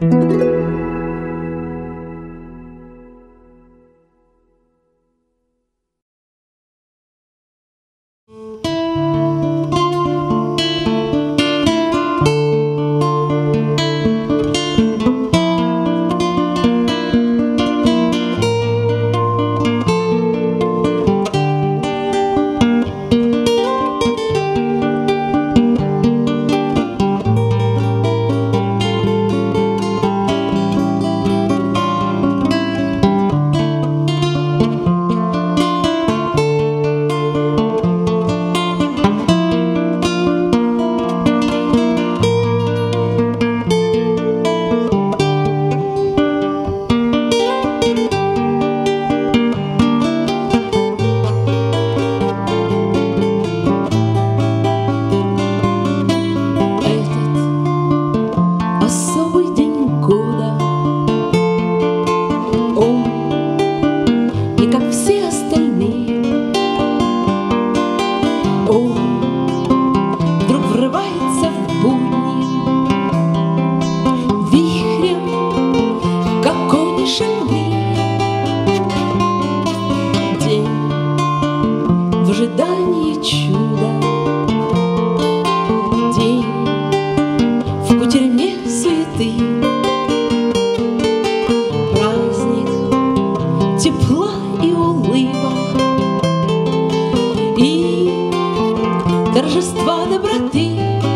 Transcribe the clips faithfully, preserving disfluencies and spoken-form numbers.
торжества доброты.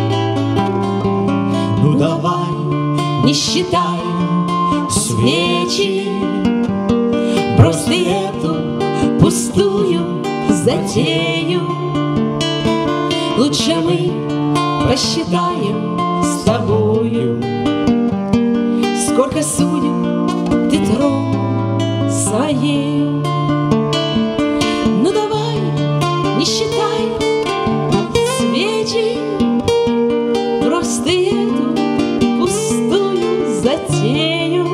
Ну давай, Не считай свечи, брось ты эту пустую затею. Лучше мы посчитаем с тобою, сколько судеб ты тронул своей. Ну давай, не считай свечи, брось ты эту пустую затею.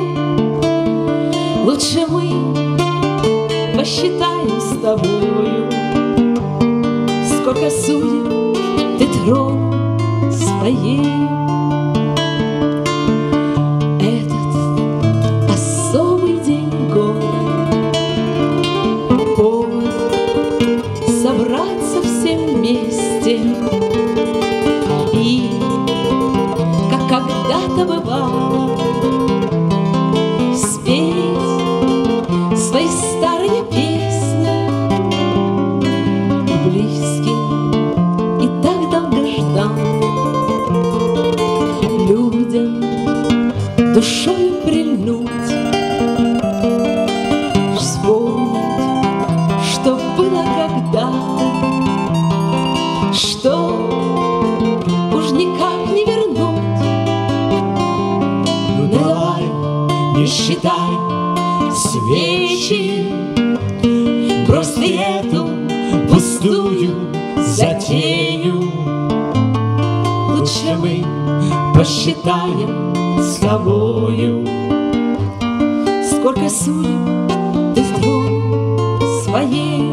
Лучше мы посчитаем с тобою, сколько судеб ты тронул своей. Этот особый день года, повод собраться всем вместе и, как когда-то бывало, спеть свои старые песни близким и так долгожданным людям душою прильнуть, вспомнить, что было когда-то, что уж никак не вернуть. ну давай, не считай свечи, брось ты эту пустую затею. Лучше мы посчитаем с тобою, Сколько судеб ты тронул своей.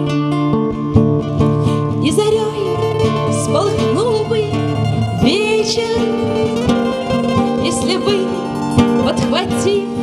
И зарей сполыхнул бы вечер, если бы, подхватив